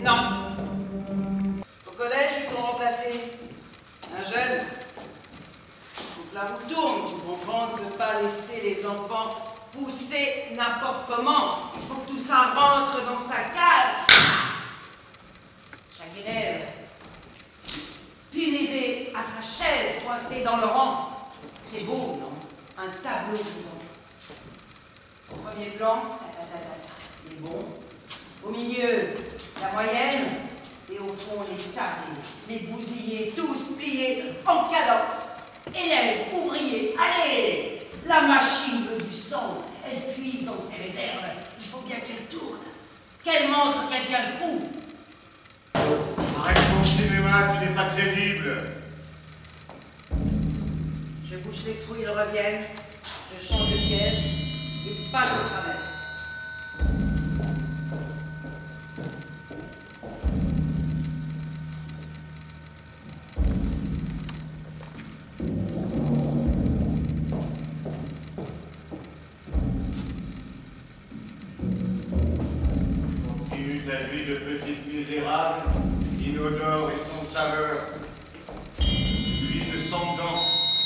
Non. Au collège, ils t'ont remplacé. Un jeune. Faut que la roue tourne, tu comprends? Tu ne peux pas laisser les enfants pousser n'importe comment. Il faut que tout ça rentre dans sa case. Chaque élève, punaisé à sa chaise, coincé dans le rang. C'est beau, non? Un tableau vivant. Au premier plan, les bons. Au milieu, la moyenne. Et au fond, les tarés, les bousillés, tous pliés en cadence. Élèves, ouvriers, allez! La machine veut du sang. Elle puise dans ses réserves. Il faut bien qu'elle tourne. Qu'elle montre qu'elle tient le coup. Arrête ton cinéma, tu n'es pas crédible. Je bouche les trous, ils reviennent. Je change de piège. Ils passent au travers. Continue ta vie de petite misérable, inodore et sans saveur. Une vie de 100 ans.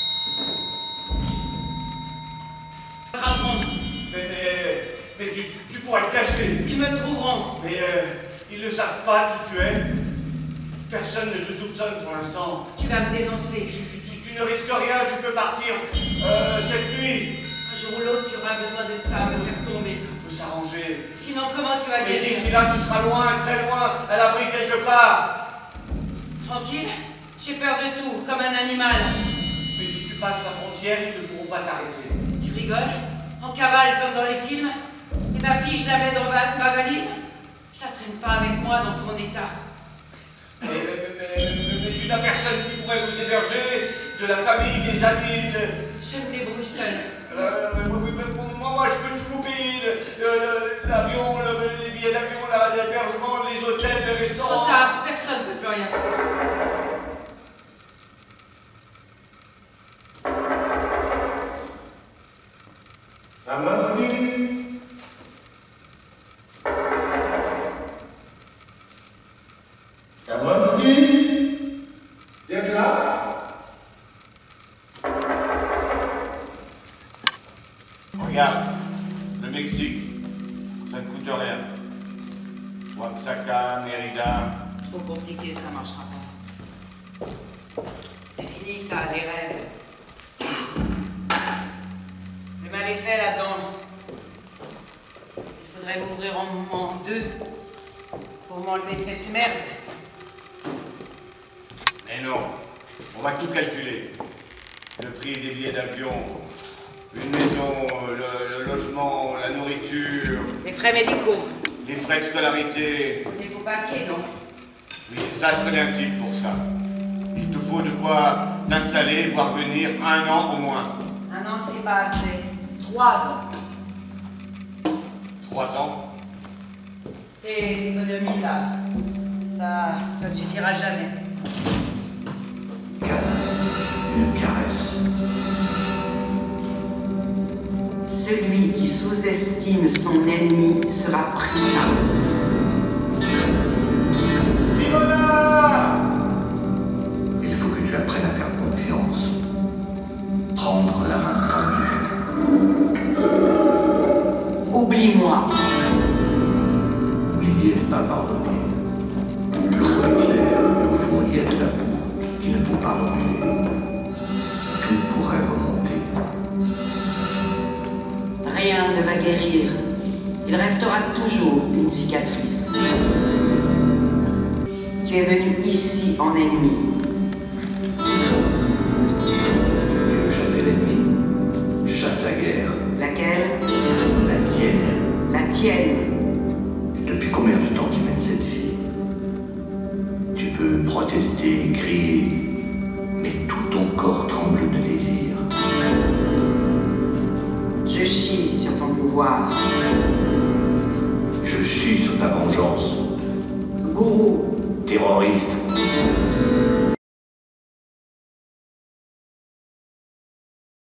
Mais tu pourras te cacher. Ils me trouveront. Mais ils ne savent pas qui tu es. Personne ne te soupçonne pour l'instant. Tu vas me dénoncer. Tu ne risques rien, tu peux partir cette nuit. Un jour ou l'autre, tu auras besoin de ça, me faire tomber. On peut s'arranger. Sinon, comment tu vas Et guérir? d'ici là, tu seras loin, très loin, à l'abri quelque part. Tranquille? J'ai peur de tout, comme un animal. Mais si tu passes la frontière, ils ne pourront pas t'arrêter. Tu rigoles? En cavale comme dans les films? Et ma fille, je la mets dans ma valise? Je la traîne pas avec moi dans son état. Mais tu n'as personne qui pourrait vous héberger, de la famille, des amis, de... Je me débrouille seule. Moi, je peux tout vous payer, l'avion, les billets d'avion, l'hébergement, les hôtels, les restaurants. Trop tard, personne ne peut plus rien faire. Amansky. Amansky. Tu es là? Regarde, le Mexique, ça ne coûte rien. Oaxaca, Mérida. Trop compliqué, ça marchera pas. C'est fini ça, les rêves. Le mal est fait là-dedans. Il faudrait m'ouvrir en deux pour m'enlever cette merde. Mais non, on va tout calculer. Le prix des billets d'avion, une maison, le logement, la nourriture, Les frais médicaux. les frais de scolarité. Les faux papiers, non? Oui, ça, je connais un type pour ça. Il te faut de quoi t'installer, voir venir 1 an au moins. 1 an, c'est pas assez. 3 ans. 3 ans? Les économies, là, ça suffira jamais. Une caresse. Celui qui sous-estime son ennemi sera pris par lui. Simona! Il faut que tu apprennes à faire confiance. Prendre la main tendue. Oublie-moi. Oublier n'est pas pardonner. L'eau est claire, mais au fond il y a de la boue qu'il ne faut pas remuer. Tout pourrait remonter. Rien ne va guérir. Il restera toujours une cicatrice. Tu es venu ici en ennemi. Tu veux chasser l'ennemi. Chasse la guerre. Laquelle? La tienne. La tienne. Et depuis combien de temps tu mènes cette vie? Tu peux protester, crier, mais tout ton corps tremble de désir. Je chie sur ton pouvoir. Je chie sur ta vengeance. Gourou. Terroriste.